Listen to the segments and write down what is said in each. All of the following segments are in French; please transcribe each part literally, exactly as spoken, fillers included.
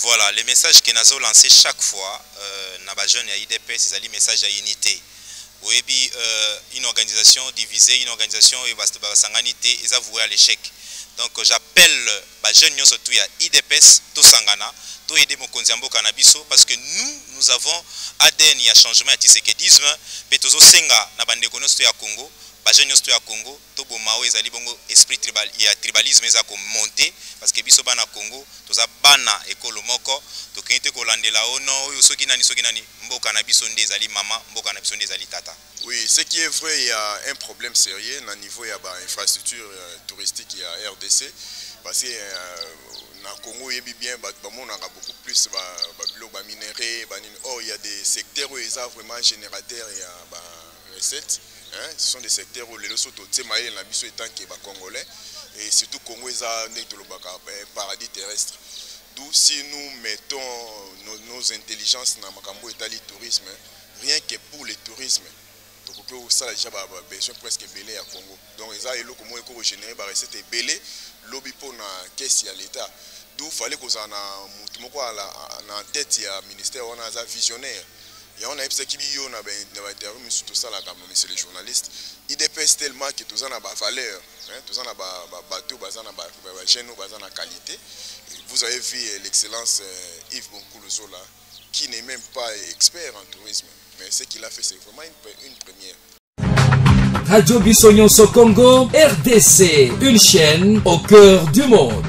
Voilà, les messages que nous avons lancés chaque fois, euh, dans les jeunes et I D P S, c'est des messages d'unité. Oui, euh, une organisation divisée, une organisation qui va vouer à l'échec. Donc j'appelle les jeunes surtout à I D P S, tout sangana, tout aider mon konziambo cannabis parce que nous, nous avons A D N, il y a changement, il y a tisekedisme, mais tous les senga, na bande konosto ya Congo. Les jeunes à Congo, tout le monde a esprit tribal, il y a tribalisme qui a monté parce que biso bana Congo, tout ça bana école moko, to kente ko landela ono, yo soki nani soki nani mboka na biso ndé zali mama, mboka na biso ndé zali tata. Oui, ce qui est vrai, il y a un problème sérieux au niveau de l'infrastructure euh, touristique il y a R D C parce que euh, na Congo il y a bien on a beaucoup plus de minerais, oh il y a des secteurs où ils sont vraiment générateurs et euh, recettes. Hein, ce sont des secteurs où les Lesotho Tsemaï la biso étant qui est congolais et surtout Congo est un paradis terrestre. D'où si nous mettons nos, nos intelligences dans Makambo et Tali tourisme, rien que pour le tourisme, donc ça a déjà besoin presque belé à Congo. Donc ça est là comment il faut générer par recette belé lobby pour na caisse à l'État. D'où fallait qu'on a en tête il y a ministère on a un visionnaire. Et on a qui on a interview tout ça là comme monsieur les journalistes. Il dépasse tellement que tout ça n'a pas valeur, tout ça n'a pas bateau, bazan n'a pas génie, bazan n'a qualité. Vous avez vu l'excellence Yves Bonkoulouzo là, qui n'est même pas expert en tourisme, mais ce qu'il a fait c'est vraiment une, une première. Radio Bissognon au Congo, R D C, une chaîne au cœur du monde.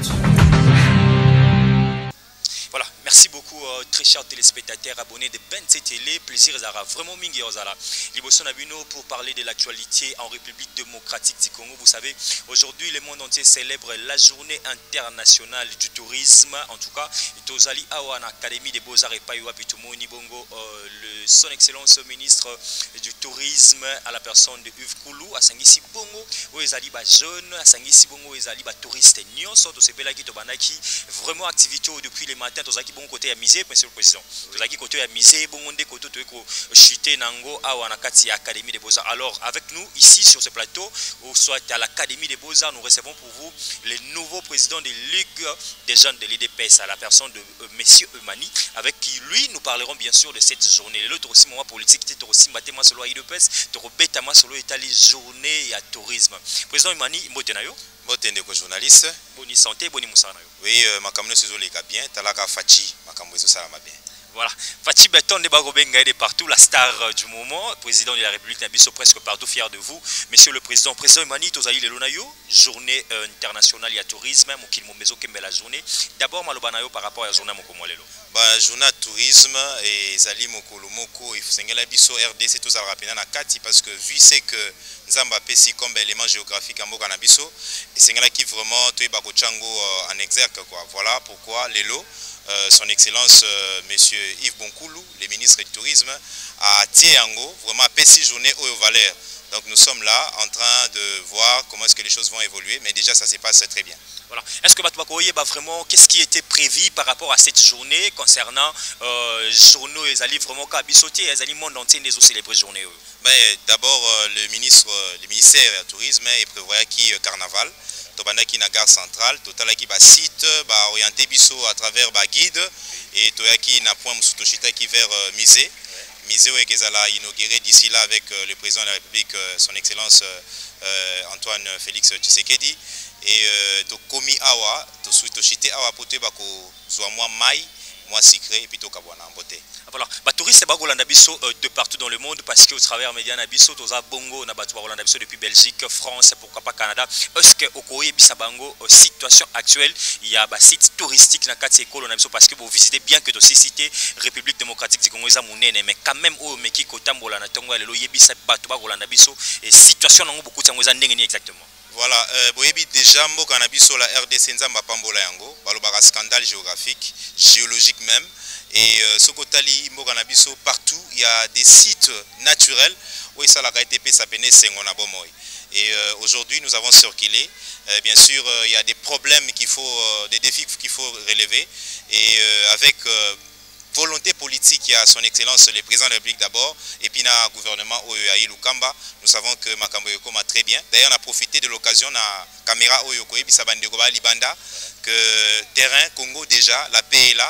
Merci beaucoup, euh, très chers téléspectateurs, abonnés de Ben C Télé. Plaisir, Zara. Vraiment, Mingi Ozala. Liboso Nabino pour parler de l'actualité en République démocratique du Congo. Vous savez, aujourd'hui, le monde entier célèbre la journée internationale du tourisme. En tout cas, Tozali Awan, Académie des Beaux-Arts et Paiwa Pitumo Nibongo, euh, le, son excellence ministre du tourisme à la personne de Yves Koulou, à Sangisi Bongo, où ils allaient jeunes, à Sangisi Bongo, où ils allaient touristes. Nyon, sorte de ce qui Tobanaki, vraiment activité depuis les matins, Tozaki bon côté à miser, monsieur le président. Tozaki côté à miser, bon monde côté de chuter nango à Wanakati Académie des Beaux-Arts. Alors, avec nous, ici sur ce plateau, ou soit à l'Académie des Beaux-Arts, nous recevons pour vous le nouveau président de Ligue des jeunes de l'I D P S, à la personne de euh, Monsieur Eumani, avec qui, lui, nous parlerons bien sûr de cette journée. L'autre aussi, moment politique, c'était aussi Matema Solo I D P S, Torobetama Solo Italie, journée et à tourisme. Président Eumani, Mbotenayo. Mbote ndeko journaliste. Boni santé, boni musana. Oui, euh, makamno sezo leka bien, talaka fachi, makambo eso sala bien. Voilà, Fatih Beton de Bagobenga est partout, la star du moment, président de la République Nabiso, presque partout, fier de vous. Monsieur le président, président Emani, Tozaï Lelonayo, journée euh, internationale, il y a tourisme, Mokil Momezo Kembe la journée. D'abord, Malobanayo par rapport à la journée Mokomolelo. Bah, journée tourisme et Zali Mokolo Moko, il faut s'engager Biso R D C, tout ça rapide à Kati, parce que vu c'est que Nzamba Pessi comme élément géographique à Mokanabiso, et c'est qui vraiment, tu es Bakochango en exergue, quoi. Voilà pourquoi Lelo. Euh, son Excellence euh, Monsieur Yves Bonkoulou, le ministre du Tourisme, à Tiango, vraiment Pessi journée au Valère. Donc nous sommes là en train de voir comment est-ce que les choses vont évoluer, mais déjà ça se passe très bien. Voilà. Est-ce que Batouakoye, bah, vraiment, qu'est-ce qui était prévu par rapport à cette journée concernant euh, journaux et ali vraiment Kabisoté et ali monde entier des célébrer journée? Ben, d'abord euh, le ministre, le ministère du Tourisme il prévoit qui euh, carnaval. Tobanaki na gare centrale, totalaki ba site, ba orienté biso à travers ba guide et toyaki na point musutoshita qui vers euh, Misé. Misé où ezala inauguré d'ici là avec euh, le président de la République, euh, son Excellence euh, Antoine Félix Tshisekedi et euh, to komi awa, to suitoshite awa pote bako zwa moi mai. Moi secret et plutôt Kabwana en beauté. Voilà, les touristes sont de partout dans le monde parce qu'au travers des médias, Nabiso, Toza Bongo, Nabiso depuis Belgique, France, pourquoi pas Canada. Est-ce que au Koye Bisabango, situation actuelle, il y a des sites touristiques dans quatre écoles parce que vous visitez bien que aussi cité République démocratique du Congo, mais quand même au Meki Kotambola, Natongo, le Yebisa Batuba, Nabiso, et situation dans beaucoup de exactement. Voilà, euh, déjà, Mbo Kanabiso, la R D C Nzamba Pambola Yango, balobara scandale géographique, géologique même. Et euh, Sokotali, Mbo Kanabiso, partout, il y a des sites naturels où ça a été pésapéné, c'est mon abomoy. Et euh, aujourd'hui, nous avons circulé. Euh, bien sûr, euh, il y a des problèmes qu'il faut, euh, des défis qu'il faut relever. Et euh, avec euh, volonté politique, il y a son Excellence le président de la République d'abord, et puis le gouvernement Oyoaï Lukamba. Nous savons que Makambo Yoko m'a très bien. D'ailleurs, on a profité de l'occasion na caméra Oyoko Bisabande Libanda, que terrain Congo déjà, la paix est là.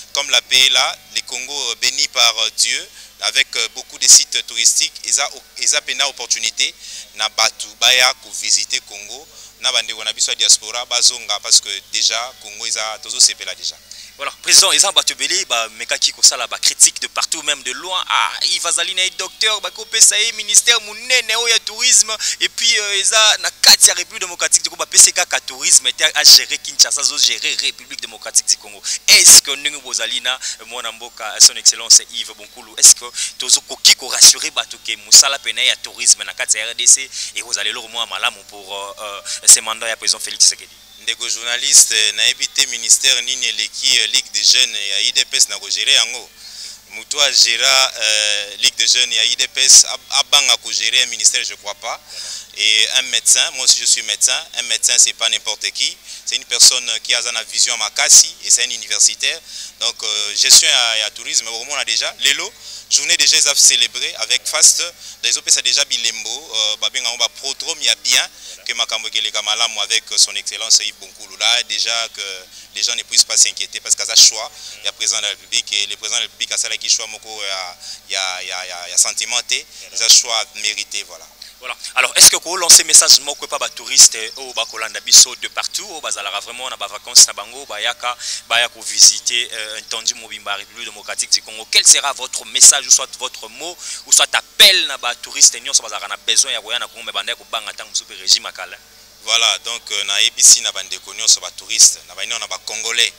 comme la P là, les Congos bénis par Dieu, avec beaucoup de sites touristiques, ils ont une opportunité na batu baya ko visiter Congo, na bande ko na biso diaspora bazonga parce que déjà Congo ils a tozo sepela déjà. Voilà, président, ils ont battu belé, bah, mekaki ko sala ba critique de partout, même de loin. Ah, il va zalina docteur, bah ko pesa ministère munene o ya tourisme et puis ils a na kati ya République démocratique du Congo, bah P C K ka tourisme était à gérer Kinshasa, zo gérer République démocratique du Congo. Est-ce que nous bozalina mon mboka son excellence Yves Bonkulu, est-ce que tozo koki ko rassurer bato ke musala pena ya tourisme na kati ya R D C et vous allez le moins malamu pour euh, ces mandats ya président Félix Tshisekedi? Ndeko journaliste na évité ministère nini eleki Ligue des jeunes ya I D P S na ko gérer yango. Muto a géré euh, Ligue des jeunes ya I D P S abanga ko gérer un ministère, je crois pas. Et un médecin, moi aussi je suis médecin, un médecin c'est pas n'importe qui, c'est une personne qui a une vision makasi et c'est un universitaire. Donc euh, gestion et tourisme, on a déjà l'élo journée déjà ils ont célébré avec Fast, les O P c'est déjà bilembo, babinga on va protrom il y a bien que Makambo les Kamalam avec son excellence Yves Bonkulu là déjà que les gens ne puissent pas s'inquiéter parce qu'il y a choix, il y a président de la République et le président de la République a ça qui choix moko il y a il y a il y a sentimenté, ils ont choix mérité voilà. Voilà. Alors, est-ce que vous lancez un message moko pas touristes au Bakolanda biso de partout au bazalara vraiment na ba vacances na bango bayaka bayako visiter un tendu mobimba République démocratique du Congo? Quel sera votre message ou soit votre mot ou soit appel na ba touristes nyonso bazara na besoin ya koya na Congo banda ko banga tangu super régime akala? Voilà, donc na A B C na bande ko nyonso ba touristes na ba na ba congolais.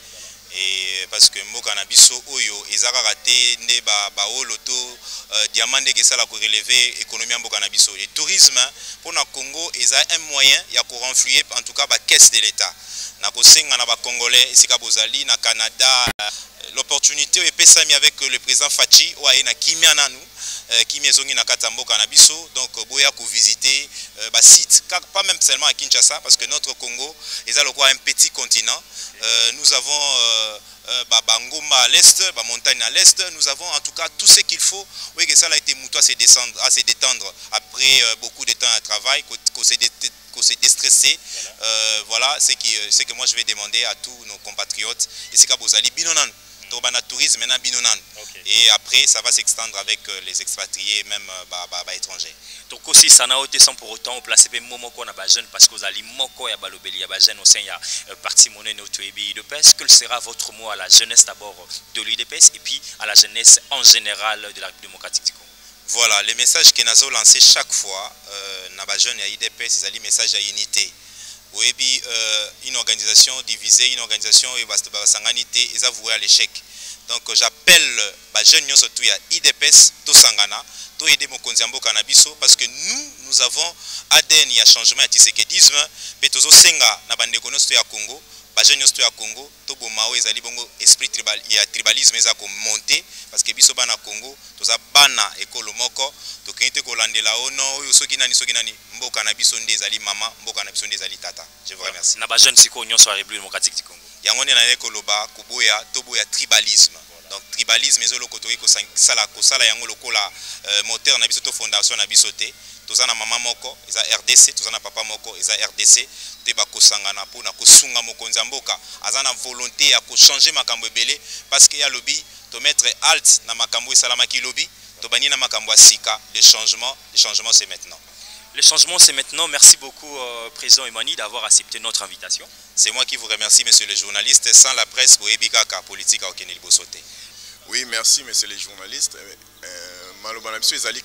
Et parce que mboka na biso oyo ezaka raté ne ba ba oloto euh, diamant que ça la ko relever économie mboka na biso. Le tourisme pour na Congo est un moyen ya ko renflouer en tout cas ba caisse de l'État. Na ko senga na ba congolais ici ka bozali na Canada l'opportunité est pesami avec le président Fachi ou na kimia nanu qui mezongi na katamboka na biso donc boya ko visiter ba site pas même seulement à Kinshasa parce que notre Congo est un petit continent. Euh, nous avons euh, euh, Bangoma à l'est, montagne à l'est, nous avons en tout cas tout ce qu'il faut. Oui, que ça a été mouton à se descendre, à se détendre après euh, beaucoup de temps de travail, qu'on s'est déstressé. Euh, voilà, c'est que, que moi je vais demander à tous nos compatriotes. Et c'est qu'Abozali Binonan. Tourisme maintenant binonan okay. Et après ça va s'extendre avec euh, les expatriés même euh, bah, bah, bah, étrangers. Donc aussi ça n'a été sans pour autant placer même momoko na ba jeune parce que vous allez moko ya balobeli ya ba jeune au sein ya parti monnaie notre I D P S. Quel sera votre mot à la jeunesse d'abord de l'I D P S et puis à la jeunesse en général de la République démocratique du Congo? Voilà, les messages que nous avons lancés chaque fois euh, na ba jeune ya I D P S, c'est les messages à unité. Oui, euh, une organisation divisée, une organisation et sanganité, ils avouent à l'échec. Donc j'appelle les jeunes surtout à I D P S, to sangana, to aider mon konziambo cannabis parce que nous, nous avons A D N, il y a changement, il y a tisekedisme, mais tozo senga na bande kono sto ya Congo, ba jeunes sto ya Congo, to bomao ezali bongo esprit tribal, il y a tribalisme eza ko monter parce que biso bana Congo, toza bana ekolo moko, to kente ko landela ono, yo soki nani soki nani mboka na biso nde ezali mama, mboka na biso nde ezali tata. Je vous remercie. Na ba jeunes siko nyonso ya République démocratique du Congo. Yango nde na ekoloba kuboya toboya tribalisme. Donc tribalisme ezolo kotoki ko sala ko sala yango lokola moteur na biso to fondation na biso te. Toza na mama moko, eza R D C, toza na papa moko, eza R D C, te ba kosangana po na kosunga mokonzi ya mboka. Aza na volonté ya ko changer makambo ebele parce que ya lobby to mettre halt na makambo esalama ki lobby, to bani na makambo asika, le changement, le changement c'est maintenant. Le changement, c'est maintenant. Merci beaucoup, euh, Président Emani, d'avoir accepté notre invitation. C'est moi qui vous remercie, monsieur le journaliste. Sans la presse, pour Ebikaka, politique à Kenel Bosoté. Oui, merci, monsieur le journaliste. Malobana,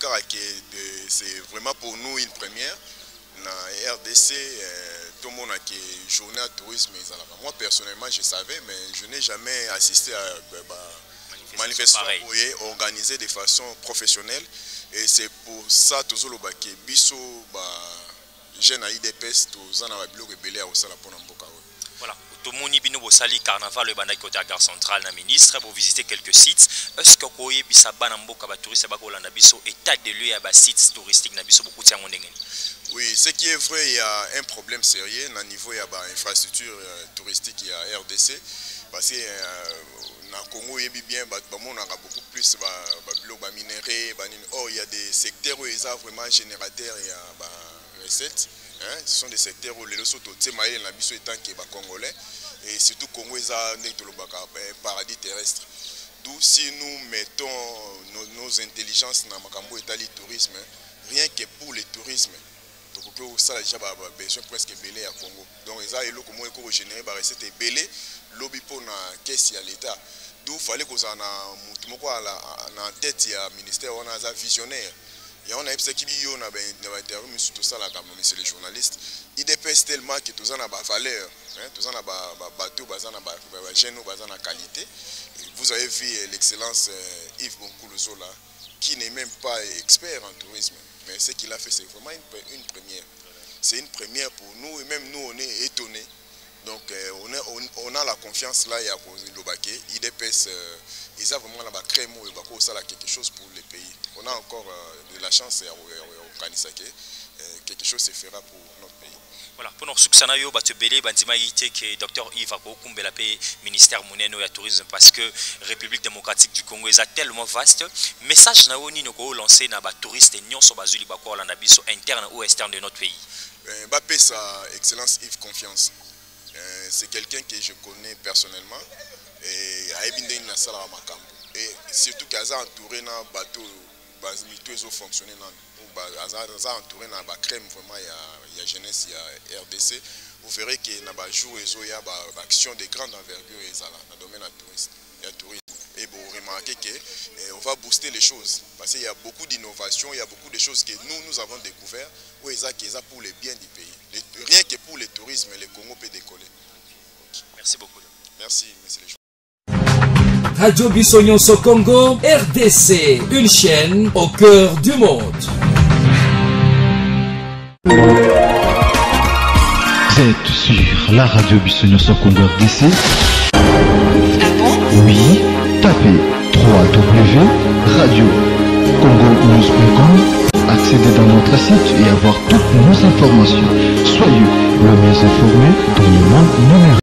c'est vraiment pour nous une première. Dans R D C, tout le monde a une journée à tourisme. Moi, personnellement, je savais, mais je n'ai jamais assisté à une manifestation organisée de façon professionnelle. Et c'est pour ça que nous avons dit que les jeunes à I D P S sont en rebelle au Salaponamboka. Voilà. Tout le monde bino bosali carnaval le bandai côté à Gare Centrale na ministre pour visiter quelques sites. Est-ce que koye bisaba na mboka ba touristes ba kolanda biso état de lieu ya ba sites touristiques na biso beaucoup tiango ndengeni? Oui, ce qui est vrai, il y a un problème sérieux au niveau de l'infrastructure touristique et à R D C. Parce que dans le Congo, il y a bien beaucoup plus de minerais. Or, il y a des secteurs où ils sont vraiment générateurs et recettes. Ce sont des secteurs où les ressources sont étant Congolais. Et surtout, le Congo est un paradis terrestre. D'où si nous mettons nos, nos intelligences dans Makambo et tourisme, rien que pour le tourisme, donc ça a déjà besoin presque belé à Congo. Donc ça est là comment on générer des recettes belé, lobby pour na caisse à l'État. D'où il fallait qu'on ait en tête le ministère, on a un visionnaire. Et on a un qui a interview sur tout ça, monsieur les journalistes. I D P S tellement que tout ça a une valeur, tout ça a un bateau, tout ça a un gène, tout ça a une qualité. Vous avez vu l'excellence Yves Bonkoulouzo là, qui n'est même pas expert en tourisme. Mais ce qu'il a fait, c'est vraiment une, une première. C'est une première pour nous, et même nous, on est étonnés. Donc, euh, on, a, on, on a la confiance là, il y a Lobake, I D P S, euh, ils ont vraiment la crème, ça quelque chose pour les pays. On a encore euh, de la chance au Kanisake, euh, quelque chose se fera pour notre pays. Voilà, pour nous succès nayo batebele bandima yité que docteur Yves Akokumbela pe ministère moneno ya tourisme parce que République démocratique du Congo est tellement vaste. Message na oni noko lancer na ba touristes nyonso bazuli bakola na biso interne ou externe de notre pays. Euh, Mbappé sa excellence Yves confiance. Euh, c'est quelqu'un que je connais personnellement et aibinde na sala makambo et surtout qu'il a entouré na bateau bazimito ezo fonctionner na a entouré na ba crème vraiment il y a jeunesse il y a R D C. Vous verrez que na ba jour ezo il y a ba action de grande envergure ezala dans le domaine de tourisme il y a tourisme et bon remarquez que eh, on va booster les choses parce qu'il y a beaucoup d'innovations, il y a beaucoup de choses que nous nous avons découvert où ils ont pour le bien du pays. Les, rien que pour le tourisme, le Congo peut décoller. Merci beaucoup. Merci, monsieur les gens. Radio Bissonyonso Congo, R D C, une chaîne au cœur du monde. Vous êtes sur la radio Bissonyonso Congo R D C. Oui, tapez w w w point radio congo news point com, accédez dans notre site et avoir toutes nos informations. Soyez le mieux informés dans le monde numérique.